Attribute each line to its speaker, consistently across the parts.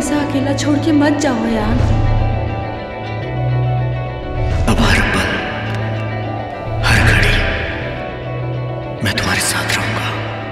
Speaker 1: ऐसा अकेला छोड़ के मत जाओ यार।
Speaker 2: अब हर पल, हर घड़ी मैं तुम्हारे साथ रहूंगा।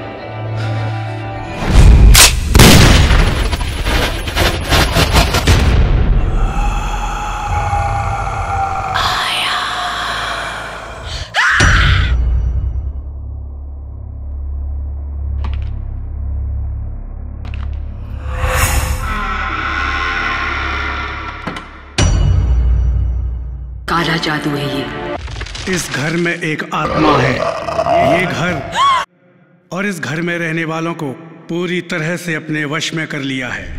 Speaker 3: काला जादू है ये।
Speaker 4: इस घर में एक आत्मा है। ये घर और इस घर में रहने वालों को पूरी तरह से अपने वश में कर लिया है।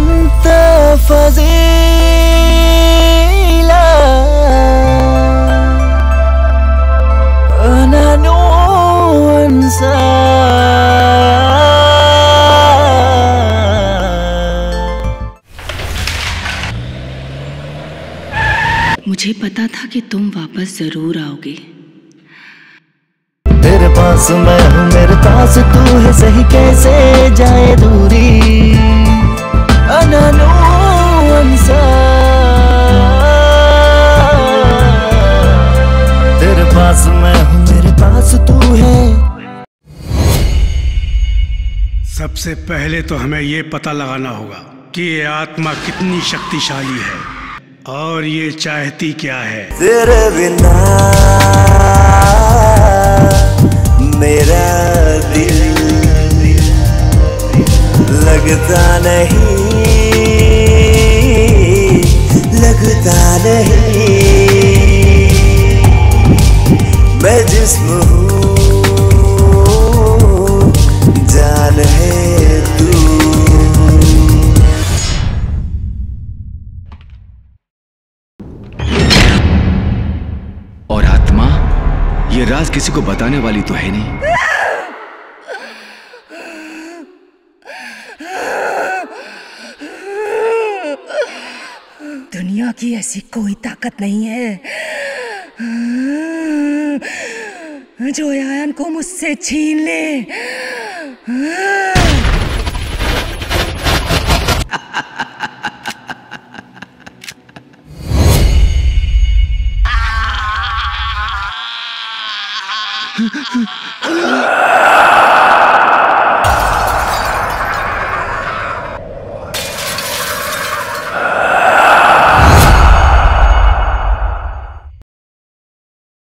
Speaker 3: मुझे पता था कि तुम वापस जरूर आओगे।
Speaker 5: तेरे पास मैं हूँ, मेरे पास तू है, सही कैसे जाए दूरी। अननो अंसा तेरे पास मैं हूँ, मेरे पास तू है।
Speaker 4: सबसे पहले तो हमें ये पता लगाना होगा कि ये आत्मा कितनी शक्तिशाली है और ये चाहती क्या है।
Speaker 5: तेरे बिना मेरा दिल लगता नहीं, लगता नहीं। मैं जिस्म हूँ, जान है तू।
Speaker 2: और आत्मा ये राज किसी को बताने वाली तो है नहीं।
Speaker 6: दुनिया की ऐसी कोई ताकत नहीं है जो आयन को मुझसे छीन ले।